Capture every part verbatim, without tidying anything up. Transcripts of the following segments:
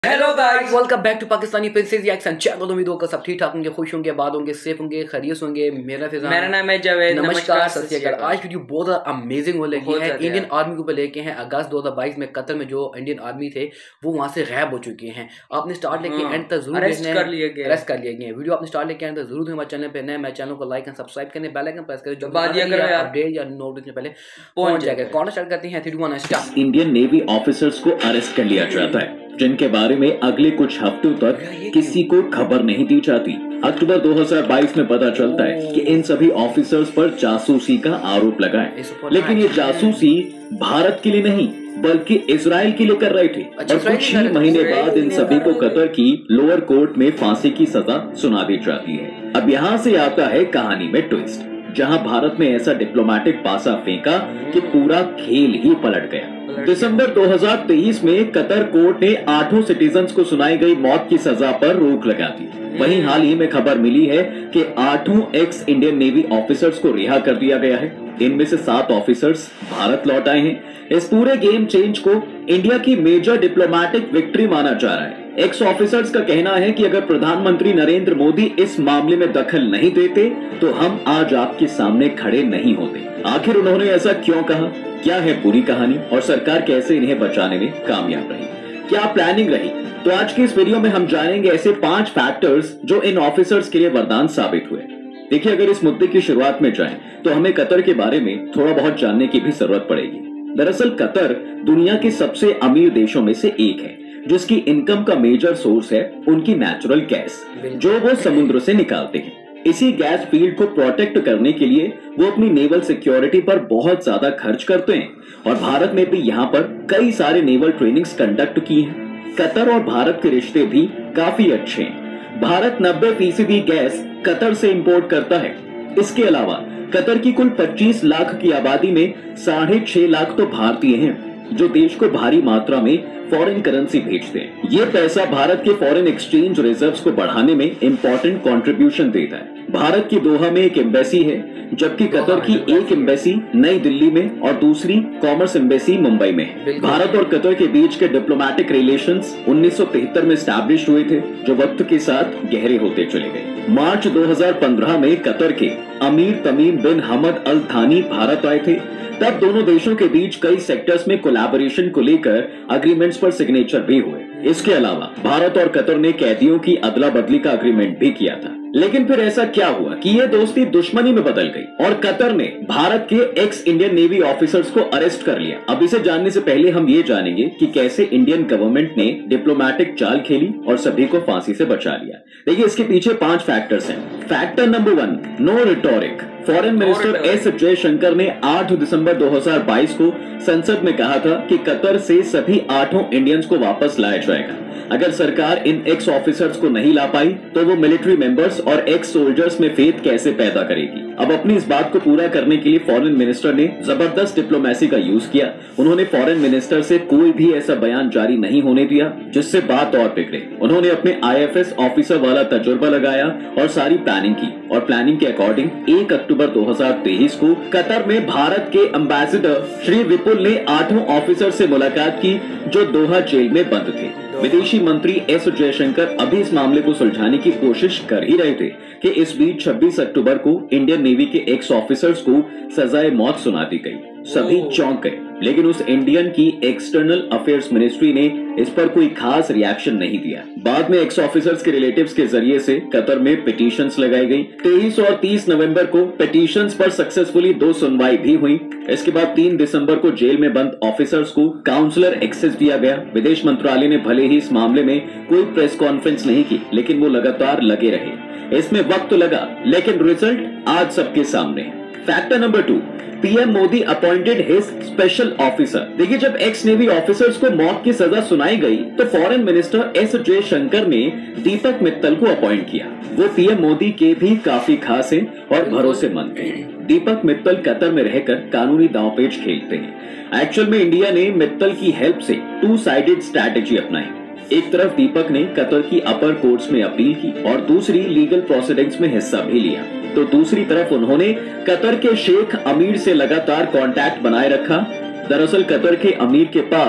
Hello guys, welcome back to Pakistani princess reaction channel. उम्मीद होगा सब ठीक ठाक होंगे, खुश होंगे, बाद होंगे, सेफ होंगे, खैरियत होंगे। मेरा फिजान, मेरा नाम है जावेद। नमस्कार, सत श्री अकाल। आज वीडियो बहुत अमेजिंग हो लगी है। इंडियन आर्मी के ऊपर लेके हैं। अगस्त दो हज़ार बाईस में कतर में जो इंडियन आर्मी थे वो वहां से गायब हो चुके हैं। आपने स्टार्ट लेके एंड तक जरूर अरेस्ट कर लिए गए अरेस्ट कर लिए गए। वीडियो आपने स्टार्ट लेके एंड तक जरूर हमारे चैनल पे नए मैं चैनल को लाइक एंड सब्सक्राइब करने, बेल आइकन प्रेस करें जो अपडेट या नोटिफिकेशन पहले पहुंच जाएगा। कौन स्टार्ट करते हैं? Three two one start. Indian navy officers को अरेस्ट कर लिया जाता है जिनके बारे में अगले कुछ हफ्तों तक किसी को खबर नहीं दी जाती। अक्टूबर दो हज़ार बाईस में पता चलता है कि इन सभी ऑफिसर्स पर जासूसी का आरोप लगा है, लेकिन ये जासूसी भारत के लिए नहीं बल्कि इजराइल के लिए कर रहे थे। और कुछ ही महीने बाद इन सभी को कतर की लोअर कोर्ट में फांसी की सजा सुना दी जाती है। अब यहाँ से आता है कहानी में ट्विस्ट, जहां भारत ने ऐसा डिप्लोमेटिक पासा फेंका कि पूरा खेल ही पलट गया। दिसंबर दो हज़ार तेईस में कतर कोर्ट ने आठों सिटीजन्स को सुनाई गई मौत की सजा पर रोक लगा दी। वहीं हाल ही में खबर मिली है कि आठों एक्स इंडियन नेवी ऑफिसर्स को रिहा कर दिया गया है। इनमें से सात ऑफिसर्स भारत लौट आए हैं। इस पूरे गेम चेंज को इंडिया की मेजर डिप्लोमेटिक विक्ट्री माना जा रहा है। एक्स ऑफिसर्स का कहना है कि अगर प्रधानमंत्री नरेंद्र मोदी इस मामले में दखल नहीं देते तो हम आज आपके सामने खड़े नहीं होते। आखिर उन्होंने ऐसा क्यों कहा, क्या है पूरी कहानी और सरकार कैसे इन्हें बचाने में कामयाब रही, क्या प्लानिंग रही, तो आज की इस वीडियो में हम जानेंगे ऐसे पांच फैक्टर्स जो इन ऑफिसर्स के लिए वरदान साबित हुए। देखिए, अगर इस मुद्दे की शुरुआत में जाएं तो हमें कतर के बारे में थोड़ा बहुत जानने की भी जरूरत पड़ेगी। दरअसल कतर दुनिया के सबसे अमीर देशों में से एक है, जिसकी इनकम का मेजर सोर्स है उनकी नेचुरल गैस, जो वो समुद्र से निकालते हैं। इसी गैस फील्ड को प्रोटेक्ट करने के लिए वो अपनी नेवल सिक्योरिटी पर बहुत ज्यादा खर्च करते हैं और भारत ने भी यहाँ पर कई सारे नेवल ट्रेनिंग्स कंडक्ट की हैं। कतर और भारत के रिश्ते भी काफी अच्छे हैं। भारत नब्बे फीसदी गैस कतर से इंपोर्ट करता है। इसके अलावा कतर की कुल पच्चीस लाख की आबादी में साढ़े छह लाख तो भारतीय हैं, जो देश को भारी मात्रा में फॉरेन करेंसी भेजते हैं। ये पैसा भारत के फॉरेन एक्सचेंज रिजर्व्स को बढ़ाने में इंपॉर्टेंट कंट्रीब्यूशन देता है। भारत की दोहा में एक एम्बेसी है, जबकि कतर की एक एम्बेसी नई दिल्ली में और दूसरी कॉमर्स एम्बेसी मुंबई में है। भारत और कतर के बीच के डिप्लोमेटिक रिलेशंस उन्नीस सौ तिहत्तर में स्टैब्लिश हुए थे, जो वक्त के साथ गहरे होते चले गए। मार्च दो हज़ार पंद्रह में कतर के अमीर तमीम बिन हमद अल थानी भारत आए थे। तब दोनों देशों के बीच कई सेक्टर्स में कोलैबोरेशन को लेकर अग्रीमेंट्स पर सिग्नेचर भी हुए। इसके अलावा भारत और कतर ने कैदियों की अदला बदली का अग्रीमेंट भी किया था। लेकिन फिर ऐसा क्या हुआ कि ये दोस्ती दुश्मनी में बदल गई और कतर ने भारत के एक्स इंडियन नेवी ऑफिसर्स को अरेस्ट कर लिया। अब इसे जानने से पहले हम ये जानेंगे कि कैसे इंडियन गवर्नमेंट ने डिप्लोमेटिक चाल खेली और सभी को फांसी से बचा लिया। देखिए, इसके पीछे पांच फैक्टर्स हैं। Factor number one, no rhetoric. Foreign minister S Jaishankar ने आठ दिसंबर दो हज़ार बाईस को संसद में कहा था कि कतर से सभी आठों इंडियंस को वापस लाया जाएगा। अगर सरकार इन एक्स ऑफिसर्स को नहीं ला पाई तो वो मिलिट्री मेंबर्स और एक्स सोल्जर्स में फेथ कैसे पैदा करेगी। अब अपनी इस बात को पूरा करने के लिए फॉरेन मिनिस्टर ने जबरदस्त डिप्लोमेसी का यूज किया। उन्होंने फॉरेन मिनिस्टर से कोई भी ऐसा बयान जारी नहीं होने दिया जिससे बात और बिगड़े। उन्होंने अपने आई एफ एस ऑफिसर वाला तजुर्बा लगाया और सारी प्लानिंग की और प्लानिंग के अकॉर्डिंग एक अक्टूबर दो हज़ार तेईस को कतर में भारत के एम्बेसडर श्री विपुल ने आठों ऑफिसर से मुलाकात की जो दोहा जेल में बंद थे। विदेशी मंत्री एस जयशंकर अभी इस मामले को सुलझाने की कोशिश कर ही रहे थे कि इस बीच छब्बीस अक्टूबर को इंडियन नेवी के एक्स ऑफिसर्स को सजाए मौत सुना दी गई। सभी चौंक गए, लेकिन उस इंडियन की एक्सटर्नल अफेयर्स मिनिस्ट्री ने इस पर कोई खास रिएक्शन नहीं दिया। बाद में एक्स ऑफिसर्स के रिलेटिव्स के जरिए से कतर में पिटीशंस लगाई गई। तेईस और तीस नवंबर को पिटीशंस पर सक्सेसफुली दो सुनवाई भी हुई। इसके बाद तीन दिसंबर को जेल में बंद ऑफिसर्स को काउंसलर एक्सेस दिया गया। विदेश मंत्रालय ने भले ही इस मामले में कोई प्रेस कॉन्फ्रेंस नहीं की, लेकिन वो लगातार लगे रहे। इसमें वक्त लगा, लेकिन रिजल्ट आज सबके सामने है। Factor number two, PM Modi appointed his special officer. देखिए, जब एक्स नेवी ऑफिसर्स को मौत की सजा सुनाई गई तो फॉरेन मिनिस्टर एस जयशंकर ने दीपक मित्तल को अपॉइंट किया। वो पीएम मोदी के भी काफी खास हैं और भरोसेमंद हैं। दीपक मित्तल कतर में रहकर कानूनी दांवपेच खेलते हैं। एक्चुअल में इंडिया ने मित्तल की हेल्प से टू साइडेड स्ट्रैटेजी अपनाई। एक तरफ दीपक ने कतर की अपर कोर्ट्स में अपील की और दूसरी लीगल प्रोसीडिंग्स में हिस्सा भी लिया। तो दूसरी तरफ उन्होंने कतर के शेख अमीर से लगातार कांटेक्ट बनाए रखा। दरअसल कतर के अमीर के पास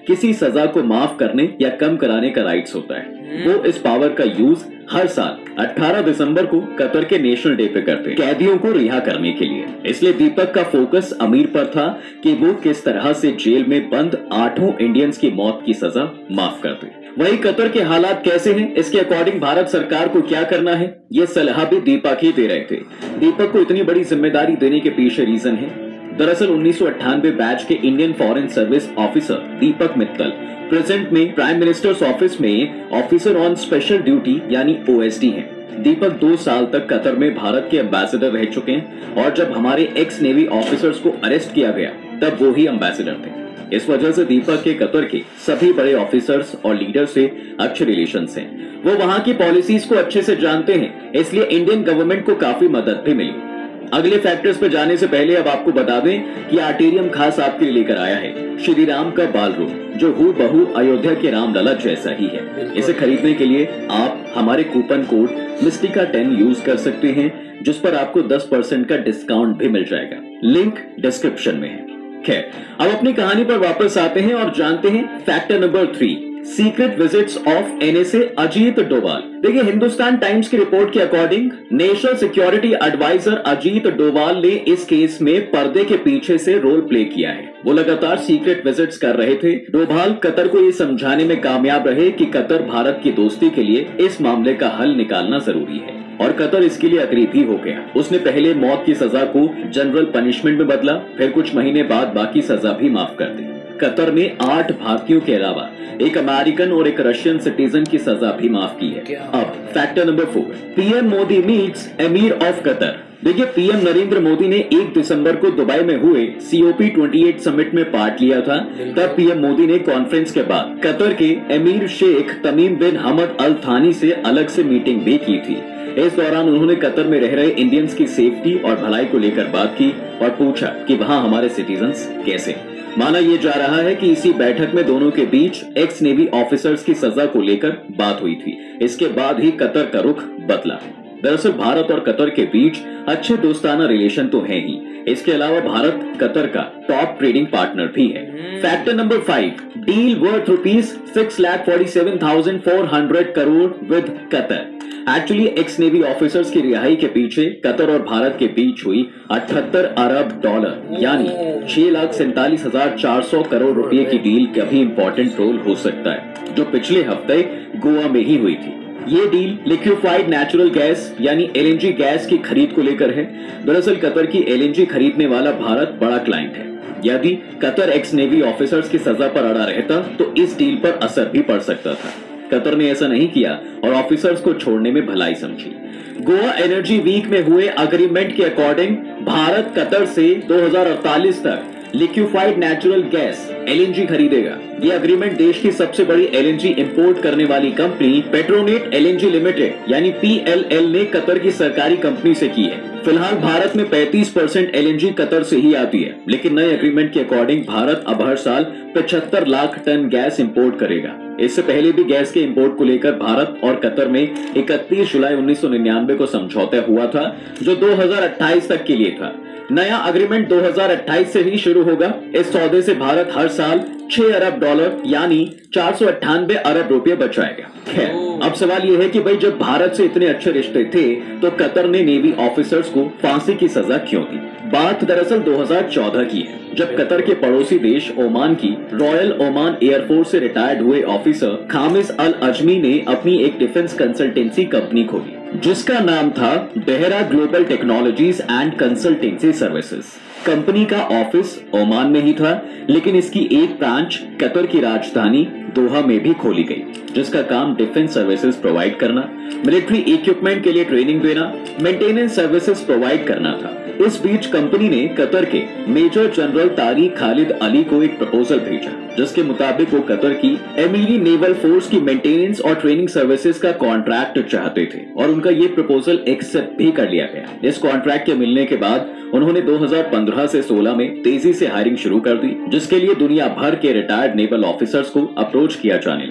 किसी सजा को माफ करने या कम कराने का राइट्स होता है। वो इस पावर का यूज हर साल अठारह दिसंबर को कतर के नेशनल डे पे करते कैदियों को रिहा करने के लिए। इसलिए दीपक का फोकस अमीर पर था कि वो किस तरह से जेल में बंद आठों इंडियंस की मौत की सजा माफ कर दे। वही कतर के हालात कैसे हैं, इसके अकॉर्डिंग भारत सरकार को क्या करना है, ये सलाह भी दीपक ही दे रहे थे। दीपक को इतनी बड़ी जिम्मेदारी देने के पीछे रीजन है, दरअसल उन्नीस सौ अट्ठानवे बैच के Indian foreign service officer Deepak Mittal present में प्राइम मिनिस्टर्स ऑफिस में ऑफिसर ऑन स्पेशल ड्यूटी यानी ओ एस डी हैं। दीपक दो साल तक कतर में भारत के एम्बेसडर रह चुके हैं और जब हमारे एक्स नेवी ऑफिसर्स को अरेस्ट किया गया तब वो ही एम्बेसडर थे। इस वजह से दीपक के कतर के सभी बड़े ऑफिसर्स और लीडर से अच्छे रिलेशंस हैं। वो वहां की पॉलिसीज को अच्छे से जानते हैं, इसलिए इंडियन गवर्नमेंट को काफी मदद भी मिली। अगले फैक्टर्स पर जाने से पहले अब आपको बता दें कि आर्टेरियम खास आपके लिए लेकर आया है श्री राम का बाल रूप, जो हूबहू अयोध्या के रामलला जैसा ही है। इसे खरीदने के लिए आप हमारे coupon code Mystica ten use कर सकते हैं, जिस पर आपको दस परसेंट का डिस्काउंट भी मिल जाएगा। लिंक डिस्क्रिप्शन में है। खैर, अब अपनी कहानी पर वापस आते हैं और जानते हैं factor number three, secret visits of N S A Ajit Doval. देखिए, हिंदुस्तान टाइम्स की रिपोर्ट के according national security adviser Ajit Doval ने इस केस में पर्दे के पीछे से रोल प्ले किया है। वो लगातार सीक्रेट विजिट्स कर रहे थे। डोभाल कतर को ये समझाने में कामयाब रहे कि कतर भारत की दोस्ती के लिए इस मामले का हल निकालना जरूरी है और कतर इसके लिए अग्री भी हो गया। उसने पहले मौत की सजा को जनरल पनिशमेंट में बदला, फिर कुछ महीने बाद बाकी सजा भी माफ कर दी। कतर ने आठ भारतीयों के अलावा एक अमेरिकन और एक रशियन सिटीजन की सजा भी माफ की है। अब factor number four, PM Modi meets emir of Qatar. देखिए, पीएम नरेंद्र मोदी ने एक दिसंबर को दुबई में हुए सी ओ पी अट्ठाईस समिट में पार्ट लिया था। तब पीएम मोदी ने कॉन्फ्रेंस के बाद कतर के एमीर शेख तमीम बिन हमद अल थानी से अलग से मीटिंग भी की थी। इस दौरान उन्होंने कतर में रह रहे इंडियंस की सेफ्टी और भलाई को लेकर बात की और पूछा कि वहां हमारे सिटीजन्स कैसे हैं। माना यह जा रहा है कि इसी बैठक में दोनों के बीच एक्स नेवी ऑफिसर्स की सजा को लेकर बात हुई थी। इसके बाद ही कतर का रुख बदला। दरअसल भारत और कतर के बीच अच्छे दोस्ताना रिलेशन तो है ही, इसके अलावा भारत कतर का टॉप ट्रेडिंग पार्टनर भी है। Factor number five, deal worth rupees six lakh forty seven thousand four hundred crore with Qatar. Actually ex navy officers की रिहाई के पीछे कतर और भारत के बीच हुई अठहत्तर अरब डॉलर यानी छह लाख सैंतालीस हजार चार सौ करोड़ रुपए की डील का भी इम्पोर्टेंट रोल हो सकता है, जो पिछले हफ्ते गोवा में ही हुई थी। ये डील लिक्विफाइड नेचुरल गैस यानी एल एन जी गैस की खरीद को लेकर है। दरअसल कतर की एल एन जी खरीदने वाला भारत बड़ा क्लाइंट है। यदि कतर एक्स नेवी ऑफिसर्स की सजा पर अड़ा रहता तो इस डील पर असर भी पड़ सकता था। कतर ने ऐसा नहीं किया और ऑफिसर्स को छोड़ने में भलाई समझी। गोवा एनर्जी वीक में हुए अग्रीमेंट के अकॉर्डिंग भारत कतर से दो हजार अड़तालीस तक liquefied natural gas L N G खरीदेगा। ये अग्रीमेंट देश की सबसे बड़ी एल एन जी इंपोर्ट करने वाली company Petronet L N G limited यानी पी एल एल ने कतर की सरकारी कंपनी से की है। फिलहाल भारत में पैंतीस percent L N G Qatar से ही आती है, लेकिन नए अग्रीमेंट के अकॉर्डिंग भारत अब हर साल पचहत्तर लाख टन गैस इंपोर्ट करेगा। इससे पहले भी गैस के इंपोर्ट को लेकर भारत और कतर में इकतीस जुलाई उन्नीस सौ निन्यानवे को समझौता हुआ था, जो दो हजार अट्ठाईस तक के लिए था। नया अग्रीमेंट दो हजार अट्ठाईस से ही शुरू होगा। इस सौदे से भारत हर साल छह अरब डॉलर यानी चार सौ अट्ठानवे अरब रुपए बचाएगा। खैर, अब सवाल यह है कि भाई जब भारत से इतने अच्छे रिश्ते थे तो कतर ने नेवी ऑफिसर्स को फांसी की सजा क्यों दी? बात दरअसल दो हजार चौदह की है, जब कतर के पड़ोसी देश ओमान की रॉयल ओमान एयरफोर्स से रिटायर्ड हुए ऑफिसर खामिस अल अजमी ने अपनी एक डिफेंस कंसल्टेंसी कंपनी खोली, जिसका नाम था Behra Global Technologies and Consultancy Services. Company का ऑफिस ओमान में ही था, लेकिन इसकी एक ब्रांच कतर की राजधानी दोहा में भी खोली गई, जिसका काम डिफेंस सर्विसेज प्रोवाइड करना, मिलिट्री इक्विपमेंट के लिए ट्रेनिंग देना, मेंटेनेंस सर्विसेज प्रोवाइड करना था। इस बीच कंपनी ने कतर के major general Tariq Khalid Ali को एक प्रपोजल भेजा, जिसके मुताबिक वो कतर की एमिली नेवल फोर्स की मेंटेनेंस और ट्रेनिंग सर्विसेज का कॉन्ट्रैक्ट चाहते थे और उनका ये प्रपोजल एक्सेप्ट भी कर लिया गया। इस कॉन्ट्रैक्ट के मिलने के बाद उन्होंने दो हजार पंद्रह से सोलह में तेजी से हायरिंग शुरू कर दी, जिसके लिए दुनिया भर के रिटायर्ड नेवल ऑफिसर्स को अप्रोच किया जाने लगा।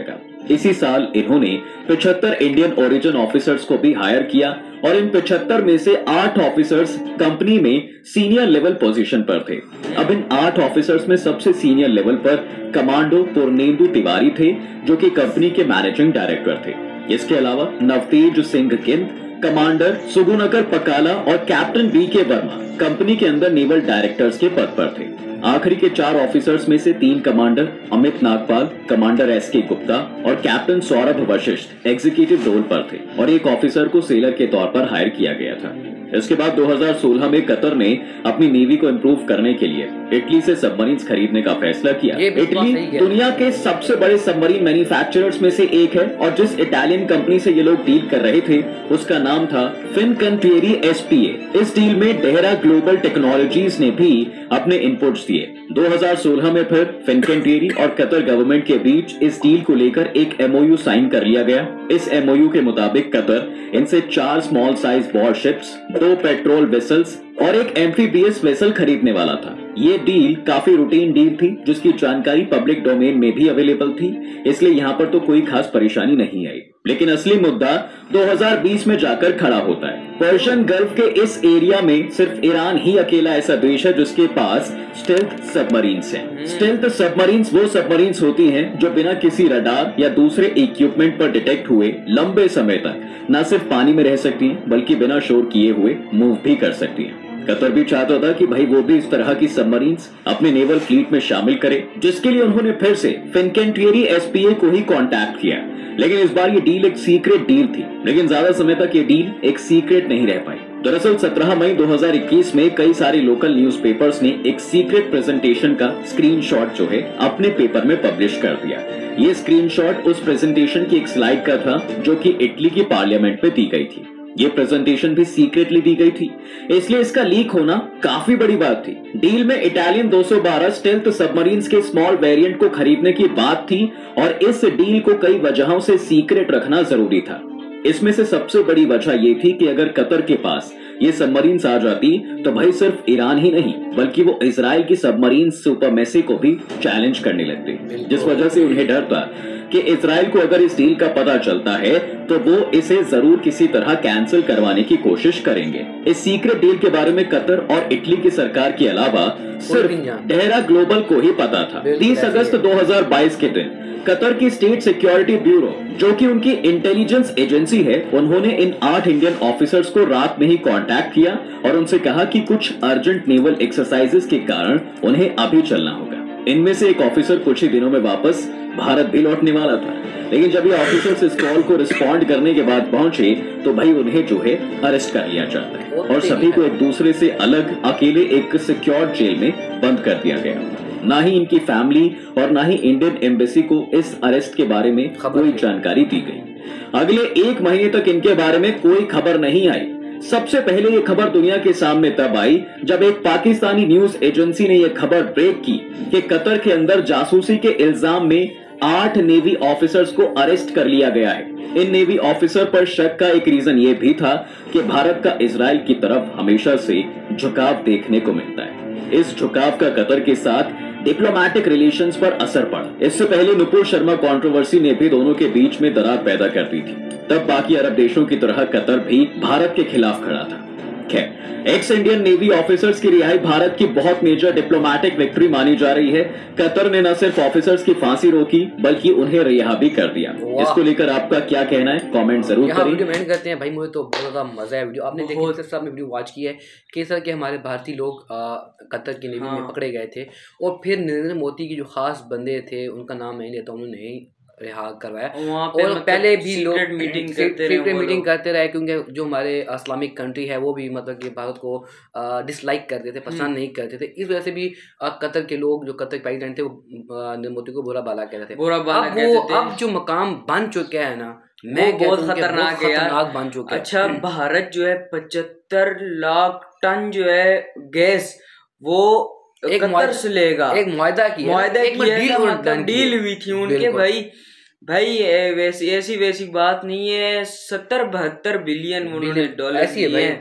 इसी साल इन्होंने पचहत्तर इंडियन ओरिजिन ऑफिसर्स को भी हायर किया और इन पचहत्तर में से आठ ऑफिसर्स कंपनी में सीनियर लेवल पोजीशन पर थे। अब इन आठ ऑफिसर्स में सबसे सीनियर लेवल पर कमांडो पूर्णेंदु तिवारी थे, जो कि कंपनी के मैनेजिंग डायरेक्टर थे। इसके अलावा नवतेज सिंह किंद, कमांडर सुगुनकर पकाला और कैप्टन बी के वर्मा कंपनी के अंदर नेवल डायरेक्टर्स के पद पर थे। आखिरी के चार ऑफिसर्स में से तीन commander Amit Nagpal, commander S K Gupta और captain Saurabh Vashisht executive role पर थे और एक ऑफिसर को सेलर के तौर पर हायर किया गया था। इसके बाद दो हज़ार सोलह में कतर ने अपनी नेवी को इम्प्रूव करने के लिए इटली से सबमरीन्स खरीदने का फैसला किया। इटली दुनिया के सबसे बड़े सबमरीन मैन्युफैक्चरर्स में से एक है और जिस इटालियन कंपनी से ये लोग डील कर रहे थे उसका नाम था फिनकंटिएरी एसपीए। इस डील में डेहरा ग्लोबल टेक्नोलॉजीज ने भी अपने इनपुट्स दिए। दो हज़ार सोलह में फिर फिनकंटिएरी और कतर गवर्नमेंट के बीच इस डील को लेकर एक एमओयू साइन कर लिया गया। इस एमओयू के मुताबिक कतर इनसे चार स्मॉल साइज वॉरशिप्स, दो पेट्रोल वेसल्स और एक एम्फीबियस वेसल खरीदने वाला था। ये डील काफी रूटीन डील थी जिसकी जानकारी पब्लिक डोमेन में भी अवेलेबल थी, इसलिए यहाँ पर तो कोई खास परेशानी नहीं आई। लेकिन असली मुद्दा दो हज़ार बीस में जाकर खड़ा होता है। पर्शियन गल्फ के इस एरिया में सिर्फ ईरान ही अकेला ऐसा देश है जिसके पास स्टेल्थ सबमरीन्स हैं। स्टेल्थ सबमरीन्स वो सबमरीन्स होती हैं जो बिना किसी रडार या दूसरे इक्विपमेंट पर डिटेक्ट हुए लंबे समय तक न सिर्फ पानी में रह सकती हैं बल्कि बिना शोर किए हुए मूव भी कर सकती हैं। कतर भी चाहता था कि भाई वो भी इस तरह की सबमरीन्स अपने नेवल फ्लीट में शामिल करे, जिसके लिए उन्होंने फिर से फिनकंटिएरी एसपीए को ही कांटेक्ट किया। लेकिन इस बार ये डील एक सीक्रेट डील थी, लेकिन ज्यादा समय तक ये डील एक सीक्रेट नहीं रह पाई। दरअसल सत्रह मई दो हज़ार इक्कीस में कई सारे लोकल न्यूज़पेपर्स ने एक सीक्रेट प्रेजेंटेशन का स्क्रीनशॉट जो है अपने पेपर में पब्लिश कर दिया। ये स्क्रीनशॉट उस प्रेजेंटेशन की एक स्लाइड का था जो कि इटली की पार्लियामेंट में दी गई थी। ये प्रेजेंटेशन भी सीक्रेटली दी गई थी, इसलिए इसका लीक होना काफी बड़ी बात थी। डील में इटालियन दो सौ बारह स्टेल्थ सबमरीन्स के स्मॉल वेरिएंट को खरीदने की बात थी और इस डील को कई वजहों से सीक्रेट रखना जरूरी था। इसमें से सबसे बड़ी वजह यह थी कि अगर कतर के पास ये सबमरीन्स आ जाती तो भाई सिर्फ ईरान ही नहीं बल्कि वो इजराइल की सबमरीन सुपरमेसी को भी चैलेंज करने लगते, जिस वजह से उन्हें डर था कि इजराइल को अगर इस डील का पता चलता है तो वो इसे जरूर किसी तरह कैंसिल करवाने की कोशिश करेंगे। इस सीक्रेट डील के बारे में कतर और इटली की सरकार के अलावा सिर्फ डेहरा ग्लोबल को ही पता था। तीस अगस्त दो हज़ार बाईस के दिन कतर की स्टेट सिक्योरिटी ब्यूरो, जो कि उनकी इंटेलिजेंस एजेंसी है, उन्होंने इन आठ इंडियन ऑफिसर्स को रात में ही कांटेक्ट किया और उनसे कहा कि कुछ अर्जेंट नेवल एक्सरसाइजेस के कारण उन्हें अभी चलना होगा। इनमें से एक ऑफिसर कुछ ही दिनों में वापस भारत भी लौटने वाला था, लेकिन जब ये ऑफिसर्स इस कॉल को रिस्पॉन्ड करने के बाद पहुंचे तो भाई उन्हें जो है अरेस्ट कर लिया जाता है और सभी को एक दूसरे से अलग अकेले एक सिक्योर जेल में बंद कर दिया गया। ना ही इनकी फैमिली और ना ही इंडियन एम्बेसी को इस अरेस्ट के बारे में कोई जानकारी दी गई। अगले एक महीने तक इनके बारे में कोई खबर नहीं आई। सबसे पहले ये खबर दुनिया के सामने तब आई जब एक पाकिस्तानी न्यूज एजेंसी ने यह खबर ब्रेक की कि कतर के अंदर जासूसी के इल्जाम में आठ नेवी ऑफिसर्स को अरेस्ट कर लिया गया है। इन नेवी ऑफिसर पर शक का एक रीजन ये भी था कि भारत का इजराइल की तरफ हमेशा से झुकाव देखने को मिलता है। इस झुकाव का कतर के साथ डिप्लोमेटिक रिलेशंस पर असर पड़ा। इससे पहले नुपुर शर्मा कंट्रोवर्सी ने भी दोनों के बीच में दरार पैदा कर दी थी। तब बाकी अरब देशों की तरह कतर भी भारत के खिलाफ खड़ा था। खैर, एक्स इंडियन नेवी ऑफिसर्स की रिहाई भारत की बहुत मेजर डिप्लोमेटिक विक्ट्री मानी जा रही है। कतर ने न सिर्फ ऑफिसर्स की फांसी रोकी बल्कि उन्हें रिहा भी कर दिया। इसको लेकर आपका क्या कहना है, कमेंट जरूर करें। वीडियो कमेंट करते हैं भाई, मुझे तो बहुत ज्यादा मजा है। वीडियो आपने देखी सर, आपने वीडियो वॉच की है कि सर के हमारे भारतीय लोग कतर की नेवी में पकड़े गए थे और फिर नरेंद्र मोदी की जो खास बंदे थे उनका नाम नहीं लेता, उन्होंने रिहा करवाया और मतलब पहले भी लोग मीटिंग करते रहे मीटिंग करते रहे क्योंकि जो हमारे इस्लामिक कंट्री है वो भी मतलब कि भारत को डिसलाइक करते थे, पसंद नहीं करते थे। इस वजह से भी कतर के लोग जो कतर के प्रेसिडेंट थे वो नरेंद्र मोदी को बुरा भला कह रहे थे। बुरा भला कहते थे। अब जो मकाम बन चुके हैं ना, मैं बहुत खतरनाक है यार, बन चुके। अच्छा, भारत जो है पचहत्तर लाख टन जो है गैस वो एक कतर से लेगा, एक मुआहदा किया, मुआहदा किया, डील हुई थी उनके भाई भाई वैसी ऐसी वैसी बात नहीं है। सत्तर बहत्तर बिलियन उन्होंने डॉलर दिए हैं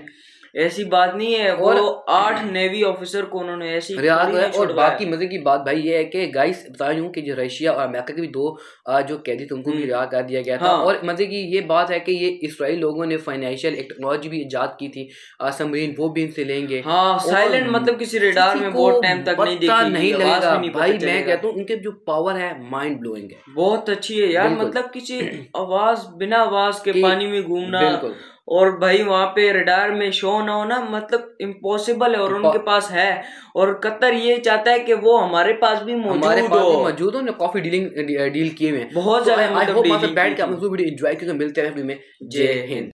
ऐसी बात नहीं है। और वो आठ नेवी ऑफिसर को उन्होंने ऐसी रिहा है। और बाकी मजे की बात भाई ये है कि गाइस बता रही हूँ कि जो रशिया और अमेरिका के भी दो जो कैदी थे उनको भी रिहा कर दिया गया था। हाँ। और मजे की ये बात है कि ये इसराइल लोगों ने फाइनेंशियल एक टेक्नोलॉजी भी इजाद की थी, सबमरीन, वो भी इनसे लेंगे। हाँ, साइलेंट मतलब किसी रेडार में बहुत टाइम तक नहीं देखी, नहीं लगेगा भाई। मैं कहता हूँ उनके जो पावर है माइंड ब्लोइंग है, बहुत अच्छी है यार। मतलब किसी आवाज बिना आवाज के पानी में घूमना, और भाई वहाँ पे रडार में शो ना होना मतलब इम्पॉसिबल है, और उनके पास है। और कतर ये चाहता है कि वो हमारे पास भी मौजूद हो मौजूद हो ना। कॉफी डीलिंग डील किए हुए बहुत ज्यादा। बैठ के आप वीडियो एंजॉय करके मिलते हैं। जय हिंद।